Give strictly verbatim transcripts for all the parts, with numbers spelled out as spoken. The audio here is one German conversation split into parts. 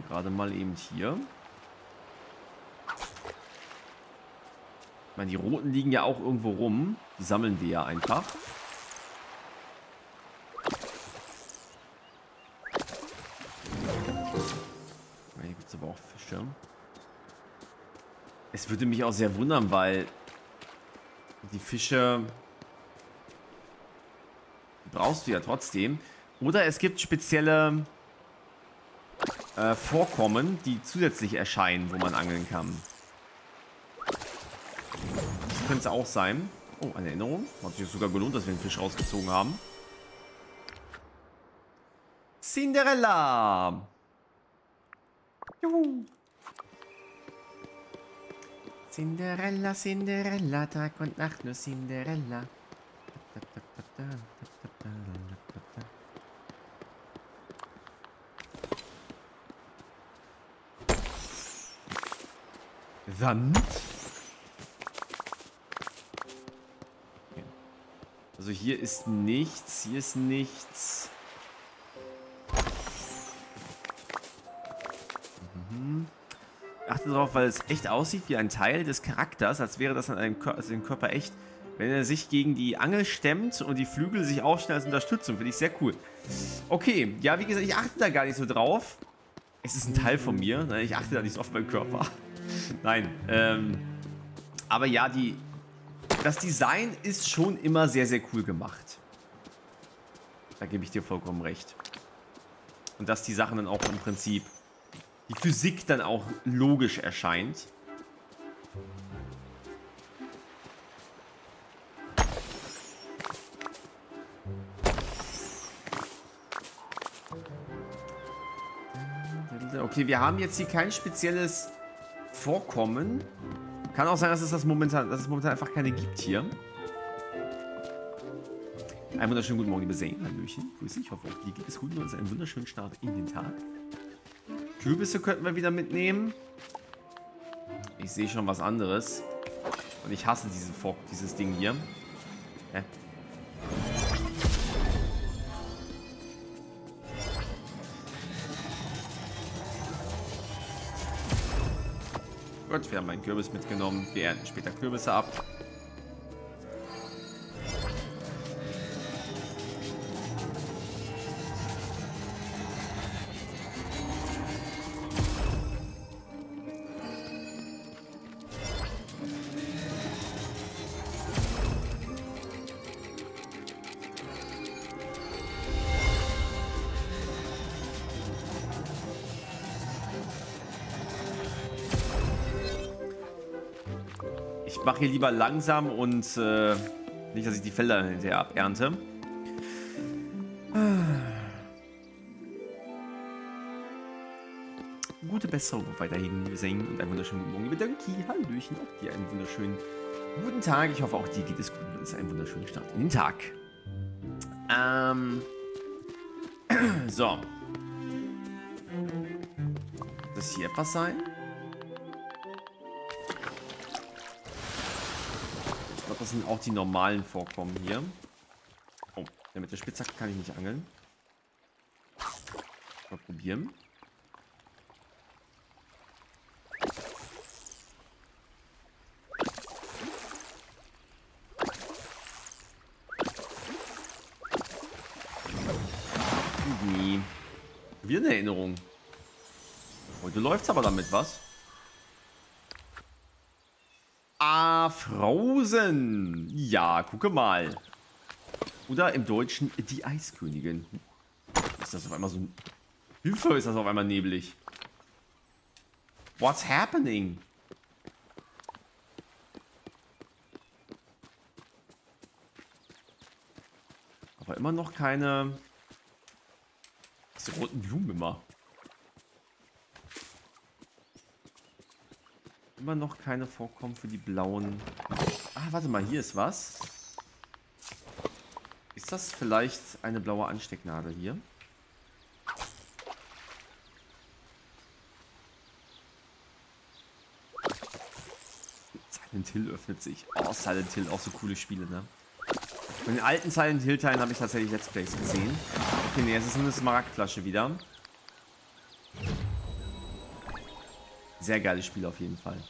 gerade mal eben hier. Ich meine, die roten liegen ja auch irgendwo rum. Die sammeln wir ja einfach. Hier gibt es aber auch Fische. Es würde mich auch sehr wundern, weil die Fische die brauchst du ja trotzdem. Oder es gibt spezielle äh, Vorkommen, die zusätzlich erscheinen, wo man angeln kann. Das könnte es auch sein. Oh, eine Erinnerung. Hat sich sogar gelohnt, dass wir den Fisch rausgezogen haben. Cinderella! Juhu! Cinderella, Cinderella, Tag und Nacht nur Cinderella. Sand. Okay. Also hier ist nichts, hier ist nichts. Mhm. Achte darauf, weil es echt aussieht wie ein Teil des Charakters, als wäre das an einem Kör also dem Körper echt. Wenn er sich gegen die Angel stemmt und die Flügel sich aufstellen als Unterstützung, finde ich sehr cool. Okay, ja, wie gesagt, ich achte da gar nicht so drauf. Es ist ein Teil von mir, ne? Ich achte da nicht so auf meinen Körper. Nein, ähm, aber ja, die, das Design ist schon immer sehr, sehr cool gemacht. Da gebe ich dir vollkommen recht. Und dass die Sachen dann auch im Prinzip, die Physik dann auch logisch erscheint. Okay, wir haben jetzt hier kein spezielles Vorkommen. Kann auch sein, dass es das momentan, dass es momentan einfach keine gibt hier. Einen wunderschönen guten Morgen, liebe Zane. Hallöchen. Grüß dich. Ich hoffe, auch dir geht es gut und es ist ein wunderschönen Start in den Tag. Kürbisse könnten wir wieder mitnehmen. Ich sehe schon was anderes. Und ich hasse diese Vor dieses Ding hier. Hä? Gut, wir haben einen Kürbis mitgenommen. Wir ernten später Kürbisse ab. Ich mache hier lieber langsam und äh, nicht, dass ich die Felder hinterher abernte. Gute Besserung weiterhin, liebe Singen, und einen wunderschönen guten Morgen, liebe Donkey. Hallöchen, auch dir einen wunderschönen guten Tag. Ich hoffe, auch dir geht es gut und es ist ein wunderschöner Start in den Tag. Ähm. So. Wird das hier etwas sein? Ich glaube, das sind auch die normalen Vorkommen hier. Oh, ja, mit der Spitzhacke kann ich nicht angeln. Mal probieren. Nee. Wieder eine Erinnerung. Heute läuft's aber damit, was? Ah, Frozen. Ja, gucke mal. Oder im Deutschen die Eiskönigin. Ist das auf einmal so ein... Hilfe, ist das auf einmal neblig. What's happening? Aber immer noch keine... Diese roten Blumen immer. Immer noch keine Vorkommen für die blauen. Ah, warte mal, hier ist was. Ist das vielleicht eine blaue Anstecknadel hier? Silent Hill öffnet sich. Oh, Silent Hill, auch so coole Spiele, ne? Von den alten Silent Hill Teilen habe ich tatsächlich Let's Plays gesehen. Okay, ne, jetzt ist nur eine Smaragdflasche wieder. Sehr geiles Spiel auf jeden Fall.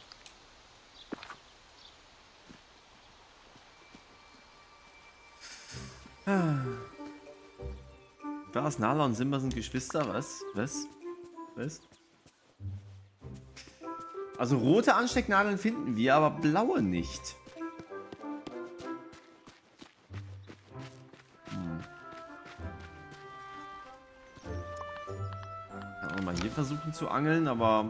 Was? Nala und Simba sind Geschwister? Was? Was? Was? Also rote Anstecknadeln finden wir, aber blaue nicht. Hm. Kann auch mal hier versuchen zu angeln, aber...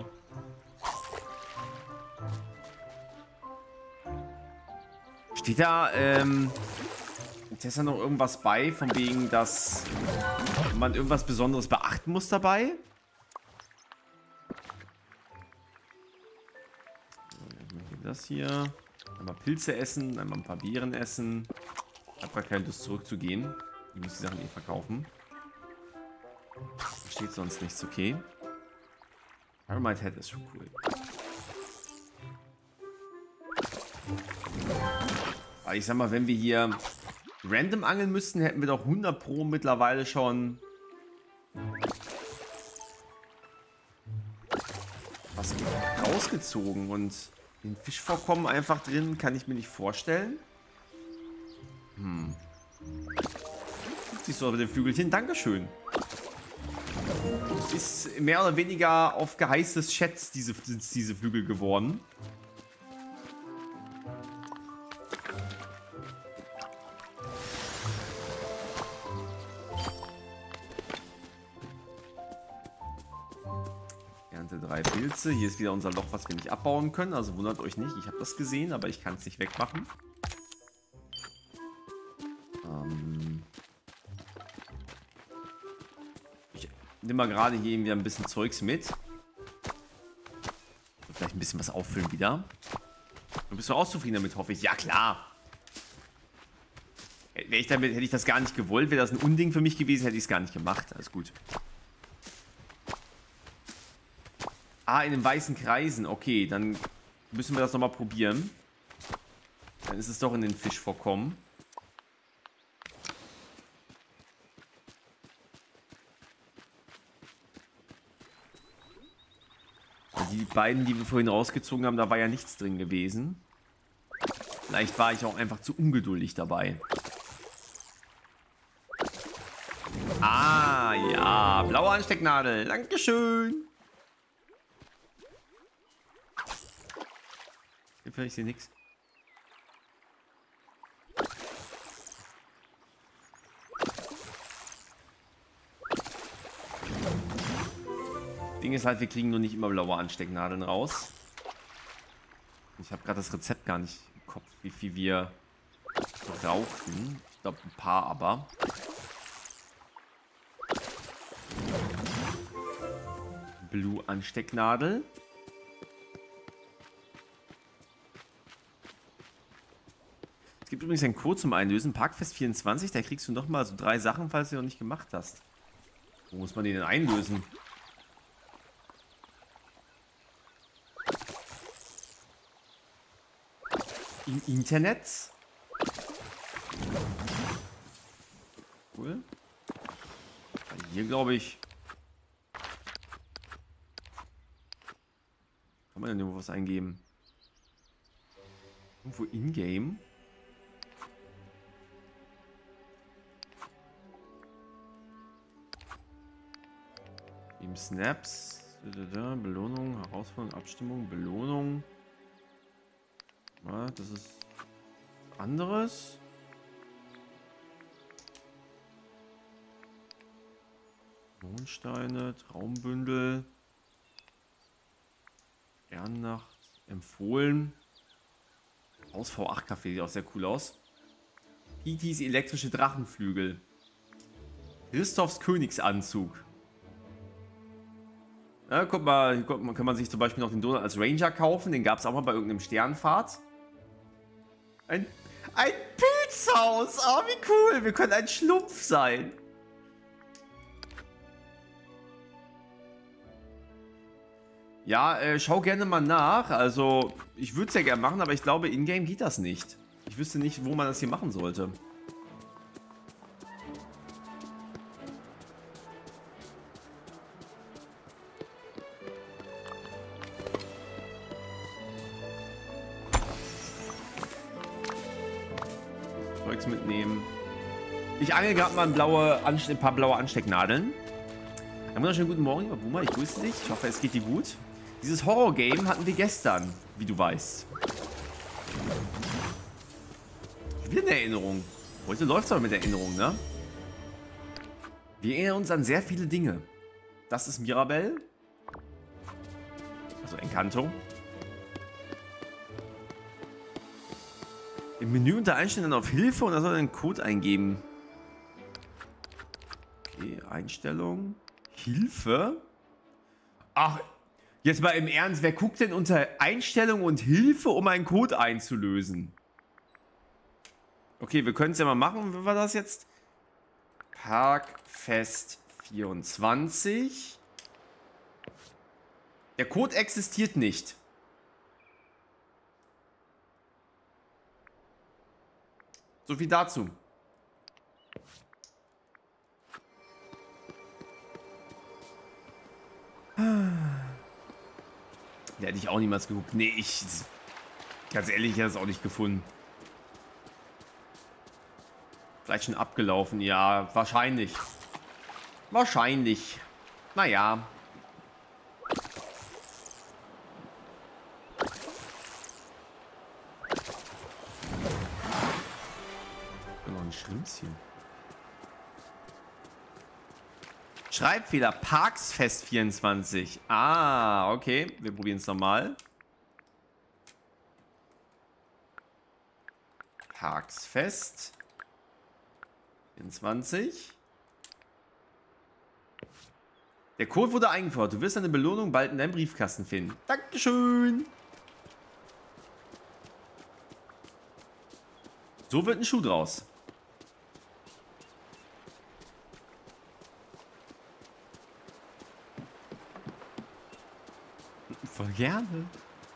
Steht da, ähm... ist da noch irgendwas bei, von wegen, dass man irgendwas Besonderes beachten muss dabei? Das hier. Einmal Pilze essen, einmal ein paar Beeren essen. Ich habe gar keine Lust zurückzugehen. Ich muss die Sachen eh verkaufen. Da steht sonst nichts, okay. Pyramide Head ist schon cool. Aber ich sag mal, wenn wir hier random angeln müssten, hätten wir doch hundert Pro mittlerweile schon was rausgezogen. Und den Fischvorkommen einfach drin, kann ich mir nicht vorstellen. Hm. Siehst du aber den Flügelchen? Dankeschön. Ist mehr oder weniger auf Geheiß des Chats diese, diese Flügel geworden. Drei Pilze. Hier ist wieder unser Loch, was wir nicht abbauen können. Also wundert euch nicht. Ich habe das gesehen, aber ich kann es nicht wegmachen. Ähm ich nehme mal gerade hier wieder ein bisschen Zeugs mit. Vielleicht ein bisschen was auffüllen wieder. Du bist doch auch zufrieden damit, hoffe ich. Ja, klar. Wäre ich damit, hätte ich das gar nicht gewollt, wäre das ein Unding für mich gewesen, hätte ich es gar nicht gemacht. Alles gut. Ah, in den weißen Kreisen. Okay, dann müssen wir das nochmal probieren. Dann ist es doch in den Fischvorkommen. Die beiden, die wir vorhin rausgezogen haben, da war ja nichts drin gewesen. Vielleicht war ich auch einfach zu ungeduldig dabei. Ah, ja. Blaue Anstecknadel. Dankeschön. Ich sehe nichts. Ding ist halt, wir kriegen nur nicht immer blaue Anstecknadeln raus. Ich habe gerade das Rezept gar nicht im Kopf, wie viel wir brauchten. Ich glaube ein paar aber. Blue Anstecknadel. Es gibt übrigens einen Code zum Einlösen, Parkfest vierundzwanzig, da kriegst du nochmal so drei Sachen, falls du noch nicht gemacht hast. Wo muss man den denn einlösen? Im Internet? Cool. Hier glaube ich... Kann man denn irgendwo was eingeben? Irgendwo in-game? Im Snaps, Belohnung, Herausforderung, Abstimmung, Belohnung. Ja, das ist anderes. Mondsteine, Traumbündel. Sternnacht, empfohlen. Aus V acht Café sieht auch sehr cool aus. P Ts elektrische Drachenflügel. Christophs Königsanzug. Ja, guck mal, hier kann man sich zum Beispiel noch den Donut als Ranger kaufen. Den gab es auch mal bei irgendeinem Sternfahrt. Ein, ein Pilzhaus. Oh, wie cool. Wir können ein Schlumpf sein. Ja, äh, schau gerne mal nach. Also, ich würde es ja gerne machen, aber ich glaube, in-game geht das nicht. Ich wüsste nicht, wo man das hier machen sollte. Zeugs mitnehmen. Ich angel gerade mal ein, blaue Anste ein paar blaue Anstecknadeln. Einen wunderschönen guten Morgen, lieber Boomer. Ich grüße dich. Ich hoffe, es geht dir gut. Dieses Horror-Game hatten wir gestern, wie du weißt. Wieder eine Erinnerung. Heute läuft es aber mit Erinnerung, ne? Wir erinnern uns an sehr viele Dinge. Das ist Mirabelle. Also Encanto. Im Menü unter Einstellungen auf Hilfe und da soll er einen Code eingeben. Okay, Einstellung. Hilfe? Ach, jetzt mal im Ernst, wer guckt denn unter Einstellung und Hilfe, um einen Code einzulösen? Okay, wir können es ja mal machen. Wie war das jetzt? Parkfest vierundzwanzig. Der Code existiert nicht. So viel dazu. Der hätte ich auch niemals geguckt. Nee, ich... Ganz ehrlich, ich hätte es auch nicht gefunden. Vielleicht schon abgelaufen, ja, wahrscheinlich. Wahrscheinlich. Naja. Noch ein Schrimpschen. Schreibfehler, Parksfest vierundzwanzig. Ah, okay. Wir probieren es nochmal. Parksfest vierundzwanzig. Der Code wurde eingefordert. Du wirst eine Belohnung bald in deinem Briefkasten finden. Dankeschön. So wird ein Schuh draus. Voll gerne.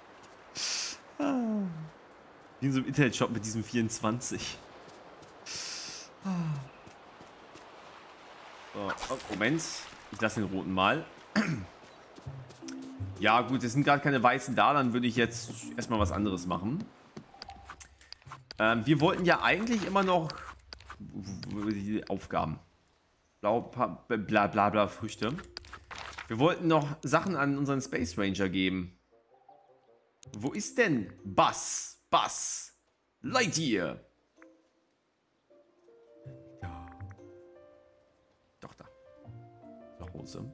Ah. Wie in so einem Internetshop mit diesem vierundzwanzig. Ah. So, oh, Moment. Ich lasse den roten mal. Ja gut, es sind gerade keine weißen da, dann würde ich jetzt erstmal was anderes machen. Ähm, wir wollten ja eigentlich immer noch die Aufgaben. Blau, bla bla bla Früchte. Wir wollten noch Sachen an unseren Space Ranger geben. Wo ist denn Buzz? Buzz Lightyear. Ja. Doch da. Zu Hause.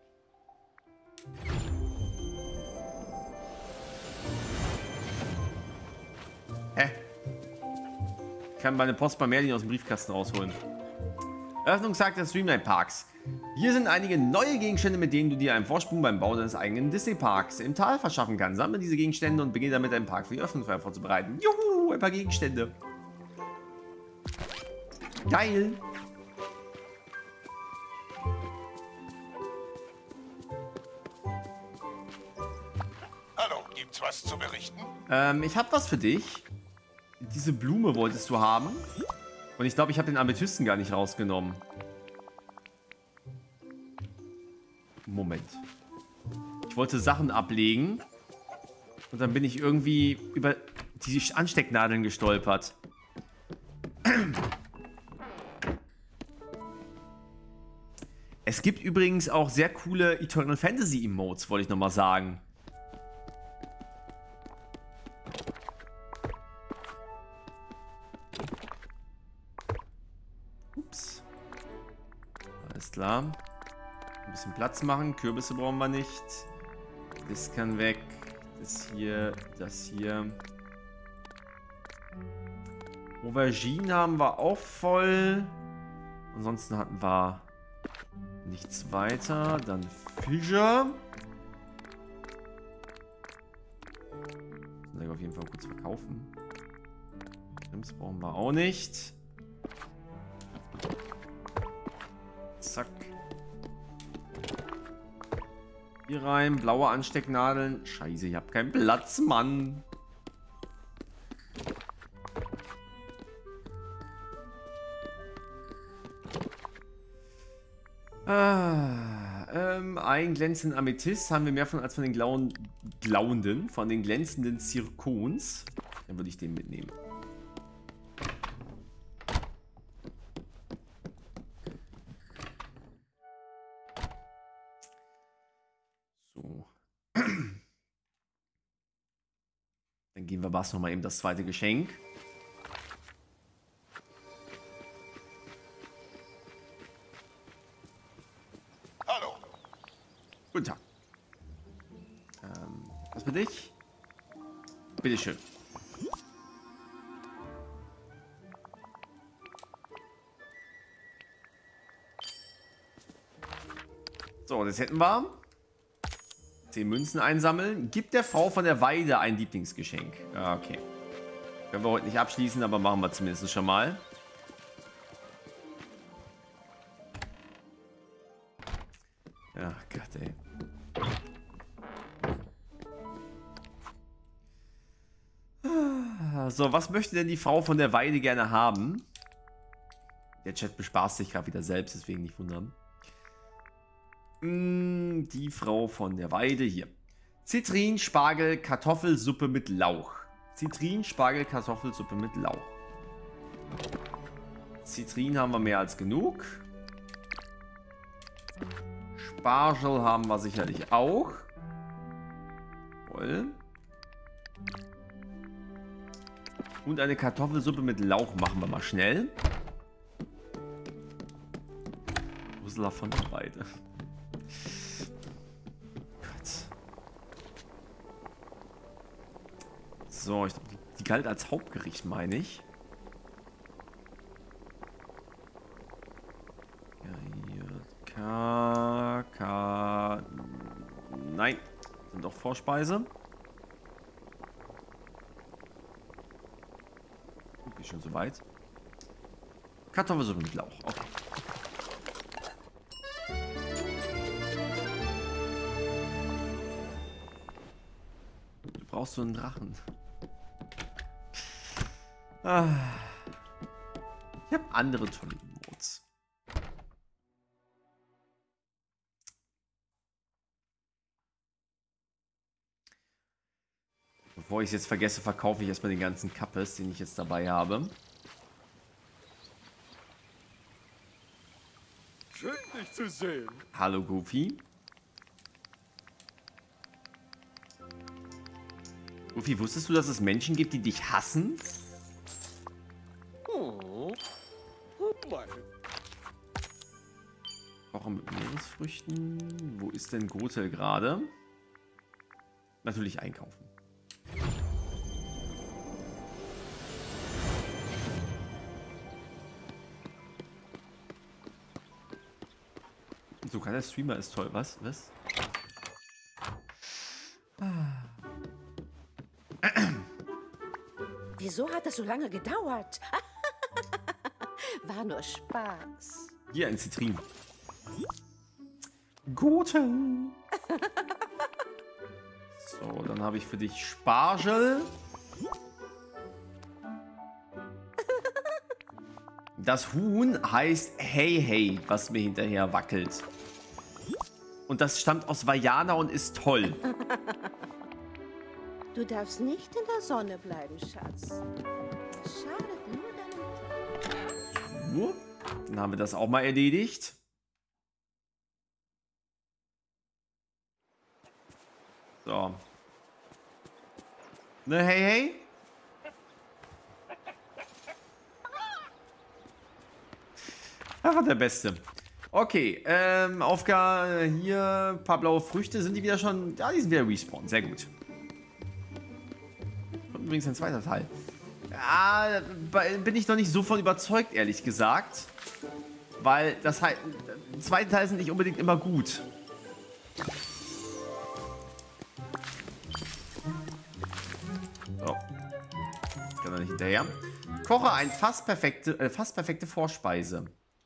Hä? Ich kann meine Post bei Merlin aus dem Briefkasten rausholen. Eröffnungstag des Dreamlight Parks. Hier sind einige neue Gegenstände, mit denen du dir einen Vorsprung beim Bau deines eigenen Disney-Parks im Tal verschaffen kannst. Sammle diese Gegenstände und beginne damit, einen Park für die Öffnungsfeier vorzubereiten. Juhu, ein paar Gegenstände. Geil. Hallo, gibt's was zu berichten? Ähm, ich habe was für dich. Diese Blume wolltest du haben. Und ich glaube, ich habe den Amethysten gar nicht rausgenommen. Moment. Ich wollte Sachen ablegen. Und dann bin ich irgendwie über die Anstecknadeln gestolpert. Es gibt übrigens auch sehr coole Eternal Fantasy Emotes, wollte ich nochmal sagen. Ups. Alles klar. Ein bisschen Platz machen. Kürbisse brauchen wir nicht. Das kann weg. Das hier. Das hier. Aubergine haben wir auch voll. Ansonsten hatten wir nichts weiter. Dann Fische. Das können wir auf jeden Fall kurz verkaufen. Shrimps brauchen wir auch nicht. Zack. Hier rein. Blaue Anstecknadeln. Scheiße, ich habe keinen Platz, Mann. Ah, ähm, ein glänzenden Amethyst haben wir mehr von als von den glauen, glauenden, von den glänzenden Zirkons. Dann würde ich den mitnehmen. Geben wir Bass nochmal eben das zweite Geschenk. Hallo. Guten Tag. Ähm, was für dich? Bitteschön. So, das hätten wir. Zehn Münzen einsammeln. Gib der Frau von der Weide ein Lieblingsgeschenk. Ja, okay. Können wir heute nicht abschließen, aber machen wir zumindest schon mal. Ja, Gott, ey. So, was möchte denn die Frau von der Weide gerne haben? Der Chat bespaßt sich gerade wieder selbst, deswegen nicht wundern. Die Frau von der Weide hier. Zitrin, Spargel, Kartoffelsuppe mit Lauch. Zitrin, Spargel, Kartoffelsuppe mit Lauch. Zitrin haben wir mehr als genug. Spargel haben wir sicherlich auch. Voll. Und eine Kartoffelsuppe mit Lauch machen wir mal schnell. Ursula von der Weide. So, ich glaube, die galt als Hauptgericht, meine ich. Ja, hier. K, K. Nein, sind doch Vorspeise. Okay, schon so weit. Kartoffelsuppe mit Lauch, okay. Du brauchst so einen Drachen. Ah. Ich habe andere tolle Emotes. Bevor ich es jetzt vergesse, verkaufe ich erstmal den ganzen Kappes, den ich jetzt dabei habe. Schön, dich zu sehen. Hallo, Goofy. Goofy, wusstest du, dass es Menschen gibt, die dich hassen? Oh. Mein. Kochen mit Meeresfrüchten. Wo ist denn Grotel gerade? Natürlich einkaufen. Sogar der Streamer ist toll. Was? Was? Wieso hat das so lange gedauert? War nur Spaß. Hier ein Zitrin. Guten. So, dann habe ich für dich Spargel. Das Huhn heißt Hey Hey, was mir hinterher wackelt. Und das stammt aus Vajana und ist toll. Du darfst nicht in der Sonne bleiben, Schatz. Das schadet nur deinem Tag. So, dann haben wir das auch mal erledigt. So. Ne, hey, hey. Er war der Beste. Okay, ähm, Aufgabe hier, ein paar blaue Früchte. Sind die wieder schon? Ja, die sind wieder respawned. Sehr gut. Kommt übrigens ein zweiter Teil. Ja, bin ich noch nicht so von überzeugt, ehrlich gesagt. Weil das halt, zweite Teile sind nicht unbedingt immer gut. So. Kann er nicht hinterher. Koche ein fast perfekte, äh, fast perfekte Vorspeise.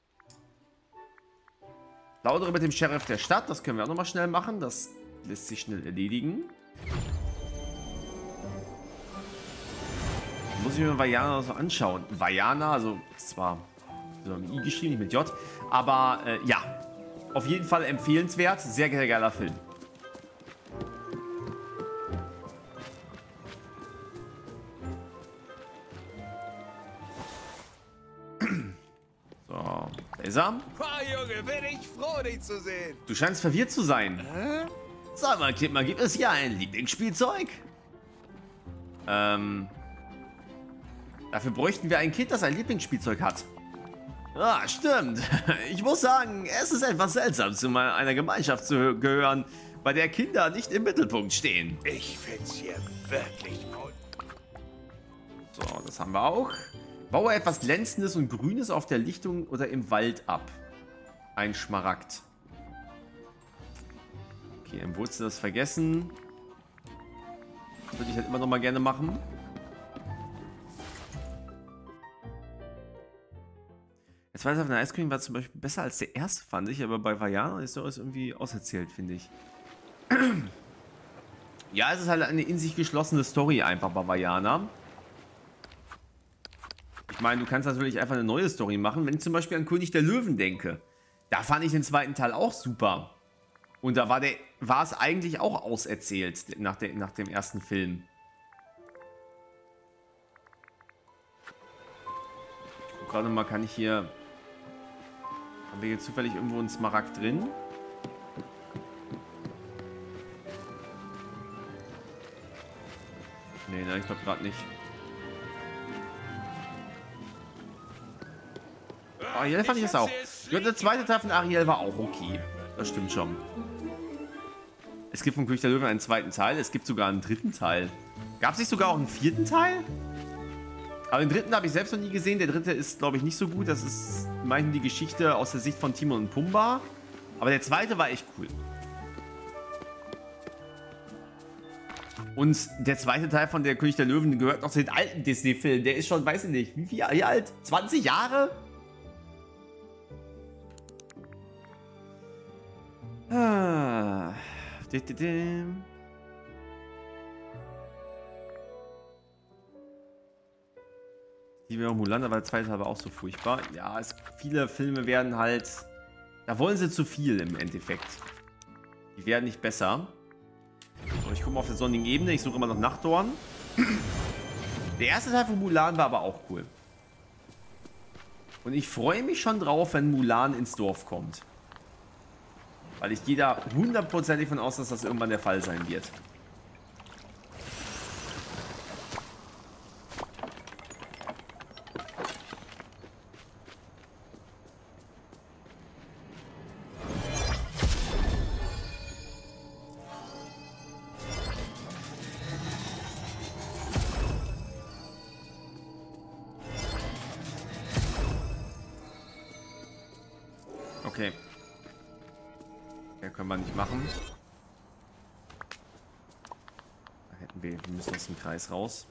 Plaudere mit dem Sheriff der Stadt. Das können wir auch nochmal schnell machen. Das lässt sich schnell erledigen. Muss ich mir Vajana so anschauen. Vajana, also zwar so ein I geschrieben, nicht mit J. Aber äh, ja, auf jeden Fall empfehlenswert. Sehr, sehr geiler Film. So, da ist er. Oh, Junge, bin ich froh, dich zu sehen. Du scheinst verwirrt zu sein. Hä? Sag mal, Kind, mal, gibt es hier ein Lieblingsspielzeug? Ähm, dafür bräuchten wir ein Kind, das ein Lieblingsspielzeug hat. Ah, stimmt. Ich muss sagen, es ist etwas seltsam, zu einer Gemeinschaft zu gehören, bei der Kinder nicht im Mittelpunkt stehen. Ich find's hier wirklich gut. So, das haben wir auch. Baue etwas Glänzendes und Grünes auf der Lichtung oder im Wald ab. Ein Schmaragd. Okay, im Wurzel das vergessen. Das würde ich halt immer noch mal gerne machen. Der zweite Teil von der Ice Cream war zum Beispiel besser als der erste, fand ich, aber bei Vajana ist das irgendwie auserzählt, finde ich. Ja, es ist halt eine in sich geschlossene Story einfach bei Vajana. Ich meine, du kannst natürlich einfach eine neue Story machen. Wenn ich zum Beispiel an König der Löwen denke, da fand ich den zweiten Teil auch super. Und da war, der, war es eigentlich auch auserzählt nach, der, nach dem ersten Film. Ich gucke gerade mal, kann ich hier... Haben wir hier zufällig irgendwo einen Smaragd drin? Nee, ne, ich glaube gerade nicht. Ariel fand ich das auch. Ja, der zweite Teil von Ariel war auch okay. Das stimmt schon. Es gibt von König der Löwen einen zweiten Teil. Es gibt sogar einen dritten Teil. Gab es nicht sogar auch einen vierten Teil? Aber den dritten habe ich selbst noch nie gesehen. Der dritte ist, glaube ich, nicht so gut. Das ist immerhin die Geschichte aus der Sicht von Timon und Pumba. Aber der zweite war echt cool. Und der zweite Teil von der König der Löwen gehört noch zu den alten Disney-Filmen. Der ist schon, weiß ich nicht, wie viel wie alt? zwanzig Jahre? Ah. Die wäre Mulan, aber der zweite Teil war auch so furchtbar. Ja, es, viele Filme werden halt... Da wollen sie zu viel im Endeffekt. Die werden nicht besser. So, ich gucke mal auf der sonnigen Ebene. Ich suche immer noch Nachtdorn. Der erste Teil von Mulan war aber auch cool. Und ich freue mich schon drauf, wenn Mulan ins Dorf kommt. Weil ich gehe da hundertprozentig von aus, dass das irgendwann der Fall sein wird. Okay. Ja, können wir nicht machen. Da hätten wir, wir müssen aus dem Kreis raus.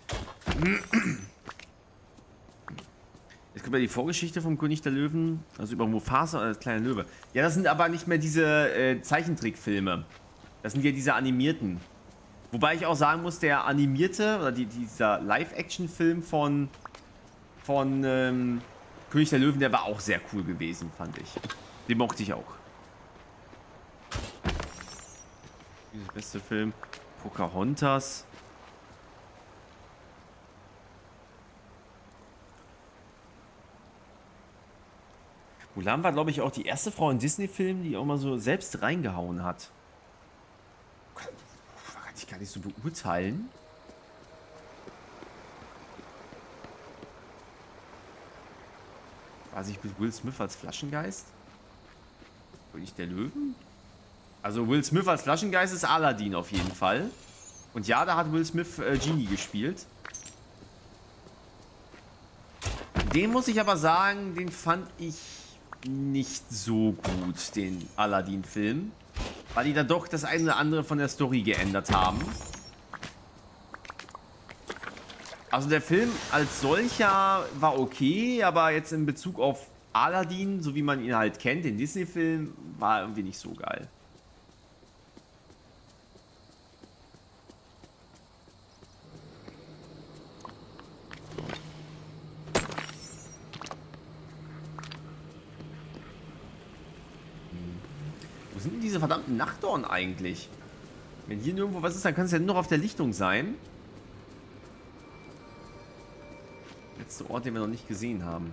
Es gibt ja die Vorgeschichte vom König der Löwen, also über Mufasa oder das kleine Löwe. Ja, das sind aber nicht mehr diese äh, Zeichentrickfilme. Das sind ja diese animierten. Wobei ich auch sagen muss, der animierte, oder die, dieser Live-Action-Film von, von ähm, König der Löwen, der war auch sehr cool gewesen, fand ich. Den mochte ich auch. Der beste Film. Pocahontas. Mulan war, glaube ich, auch die erste Frau in Disney-Filmen, die auch mal so selbst reingehauen hat. Kann ich gar nicht so beurteilen. War sich mit Will Smith als Flaschengeist? König der Löwen? Also Will Smith als Flaschengeist ist Aladdin auf jeden Fall. Und ja, da hat Will Smith äh, Genie gespielt. Den muss ich aber sagen, den fand ich nicht so gut, den Aladdin-Film. Weil die da doch das eine oder andere von der Story geändert haben. Also der Film als solcher war okay, aber jetzt in Bezug auf Aladdin, so wie man ihn halt kennt, den Disney-Film, war irgendwie nicht so geil. Wo sind denn diese verdammten Nachtdorn eigentlich? Wenn hier nirgendwo was ist, dann kann es ja nur noch auf der Lichtung sein. Letzter Ort, den wir noch nicht gesehen haben.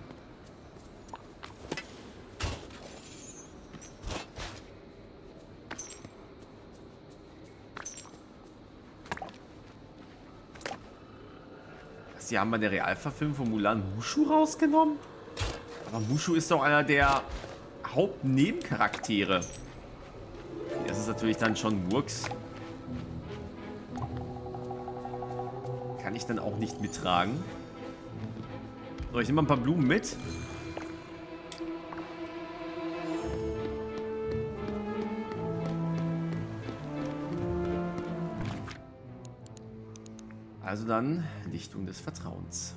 die haben bei der Realverfilmung von Mulan Mushu rausgenommen? Aber Mushu ist doch einer der Hauptnebencharaktere. Das ist natürlich dann schon Murks. Kann ich dann auch nicht mittragen. So, ich nehme mal ein paar Blumen mit. Also dann Lichtung des Vertrauens.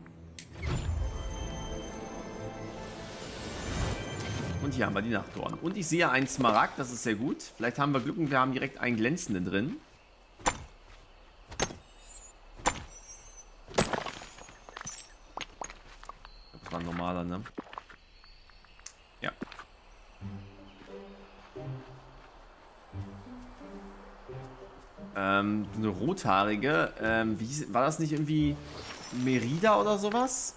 Und hier haben wir die Nachtdorn. Und ich sehe einen Smaragd, das ist sehr gut. Vielleicht haben wir Glück und wir haben direkt einen glänzenden drin. Das war ein normaler, ne? Ja. Ähm, eine rothaarige. Ähm, wie, war das nicht irgendwie Merida oder sowas?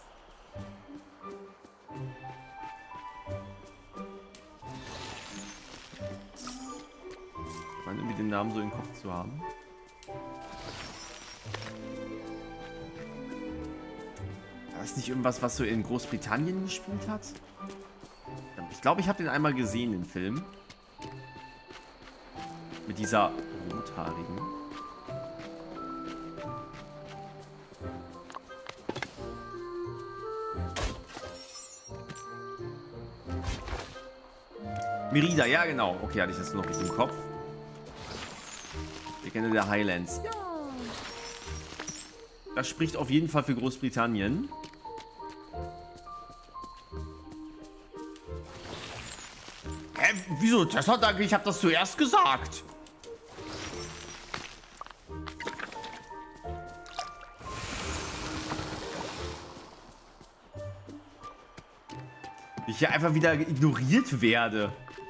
Ich meine, irgendwie den Namen so im Kopf zu haben. War das nicht irgendwas, was so in Großbritannien gespielt hat? Ich glaube, ich habe den einmal gesehen, den Film. Mit dieser rothaarigen. Merida, ja genau. Okay, hatte ich das noch richtig im Kopf. Wir kennen der Highlands. Das spricht auf jeden Fall für Großbritannien. Hä, wieso? Tessa, danke, ich habe das zuerst gesagt. Ich hier einfach wieder ignoriert werde.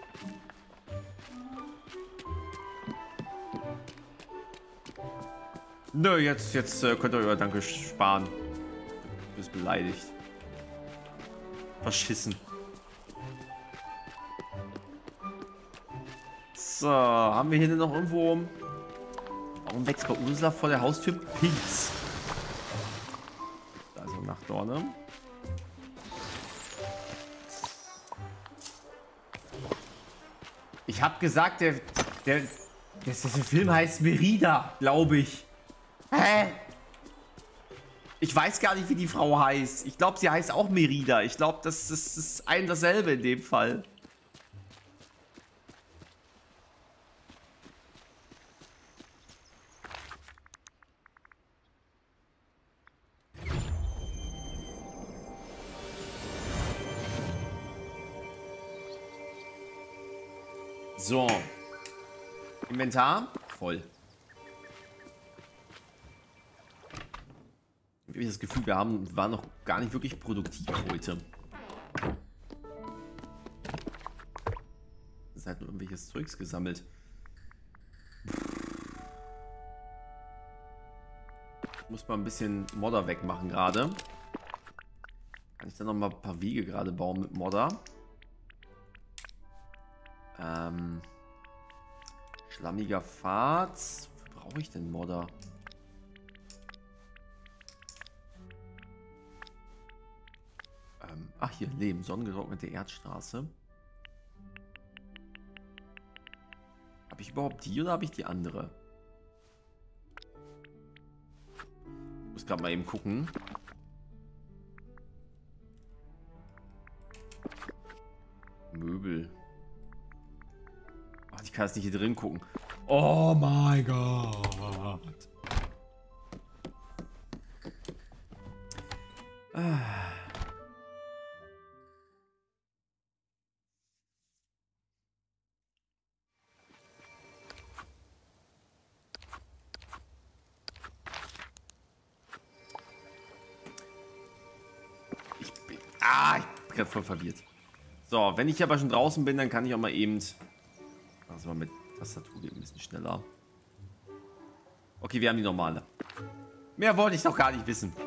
Nö, jetzt, jetzt äh, könnt ihr euer Danke sparen. Du bist beleidigt. Verschissen. So, haben wir hier denn noch irgendwo... Warum wächst bei Ursula vor der Haustür Pilz? Also Nachtdorne. Ich habe gesagt, der, der, der, der Film heißt Merida, glaube ich. Hä? Ich weiß gar nicht, wie die Frau heißt. Ich glaube, sie heißt auch Merida. Ich glaube, das, das ist ein dasselbe in dem Fall. So. Inventar voll. Ich habe das Gefühl, wir haben, waren noch gar nicht wirklich produktiv heute. Es ist halt nur irgendwelches Zeugs gesammelt. Ich muss mal ein bisschen Modder wegmachen gerade. Kann ich dann noch mal ein paar Wege gerade bauen mit Modder? Ähm, schlammiger Pfad. Wofür brauche ich denn Modder? Ähm, ach hier, Lehm, sonnengetrocknete Erdstraße. Habe ich überhaupt die oder habe ich die andere? Ich muss gerade mal eben gucken. Möbel. Ach, ich kann jetzt nicht hier drin gucken. Oh mein Gott. Ah. Ich bin... Ah, ich bin gerade voll verwirrt. So, wenn ich aber schon draußen bin, dann kann ich auch mal eben... Also mal mit Tastatur geht ein bisschen schneller. Okay, wir haben die normale. Mehr wollte ich doch gar nicht wissen.